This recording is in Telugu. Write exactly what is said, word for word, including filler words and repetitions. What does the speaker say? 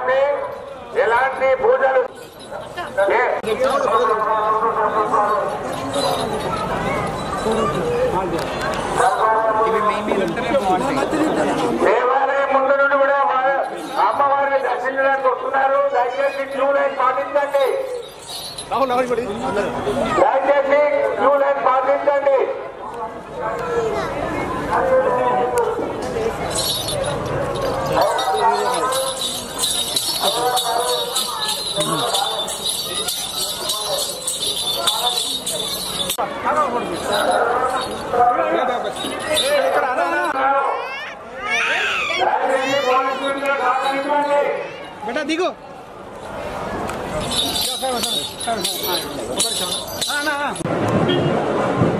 కాబట్టి ఎలాంటి పూజలు దేవాలయం ముందు నుండి కూడా అమ్మవారిని దర్శించడానికి వస్తున్నారు. దయచేసి క్యూ లైన్ పాటించండి. దయచేసి క్యూ లైన్ పాటించండి. बेटा दिगो ना ना